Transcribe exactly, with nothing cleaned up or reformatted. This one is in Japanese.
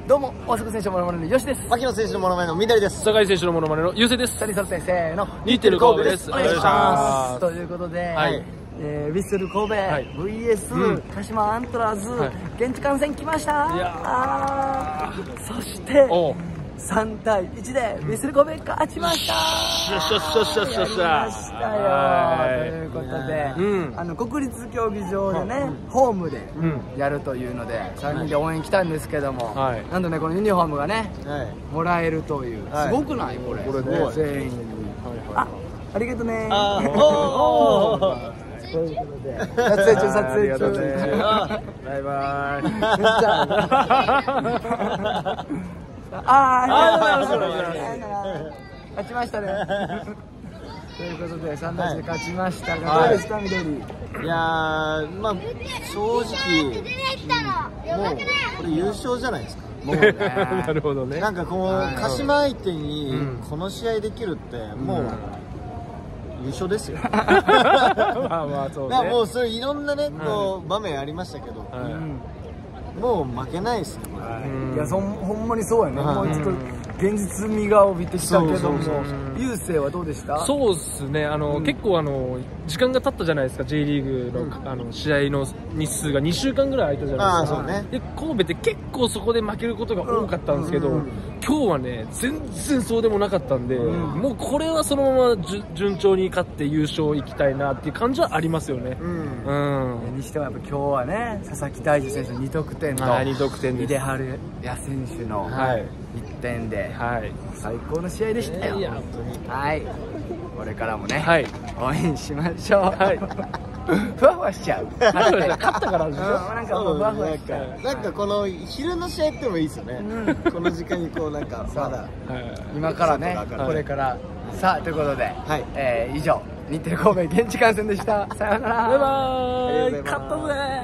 どうも大阪選手のモノマネのよしです。 牧野選手のモノマネの緑です。 酒井選手のモノマネのゆうせいです。 ふたり揃ってせーの、 似てる神戸です。 お願いします。ということで、 はい、 えー、ヴィッセル神戸、はい、ブイエス、 うん、 鹿島アントラーズ、はい、現地観戦来ました。 いやあそしてさんたいいちでヴィッセル神戸勝ちました。 よっしゃよっしゃよっしゃよっしゃよっしゃ。 やりましたよ。ということで、うん、あの国立競技場でね、うん、ホームでやるというのでさんにんで応援来たんですけども、はい、なんとねこのユニフォームがね、はい、もらえるという、すごくないこれ？これね全員に。あ、ありがとね。あおー。ということで撮影中撮影中。 バイバイ。 ああ、ありがとうございます。勝ちましたね。ということでさんたいいちで勝ちましたが、どうでした緑？いやー、まあ正直もうこれ優勝じゃないですか。もうね。 なるほどね。 なんかこう鹿島相手にこの試合できるってもう優勝ですよ。まあまあそうね。もうそれいろんなねこう場面ありましたけど。もう負けないですね。 いや、そほんまにそうやね。もうちょっと現実味が帯びてきたけども、雄星はどうでした？ そうですね。あの結構あの時間が経ったじゃないですか。J リーグのあの試合の日数がにしゅうかんぐらい空いたじゃないですか。で神戸って結構そこで負けることが多かったんですけど、今日はね全然そうでもなかったんで、もうこれはそのまま順調に勝って優勝行きたいなっていう感じはありますよね。うん。 にしてもやっぱ今日はね佐々木大樹選手のにとくてんとにとくてんです。 井出春也選手のいってんで、はい、最高の試合でしたよ。はい、これからもね、はい、応援しましょう。はい、ふわふわしちゃう。勝ったからでしょ。なんかもうふわふわしちゃう。 なんかこの昼の試合ってもいいですよね。この時間にこうなんかまだ今からね、これからさあということで、以上日テレ神戸現地観戦でした。さようなら。 バイバイ。勝ったぜ。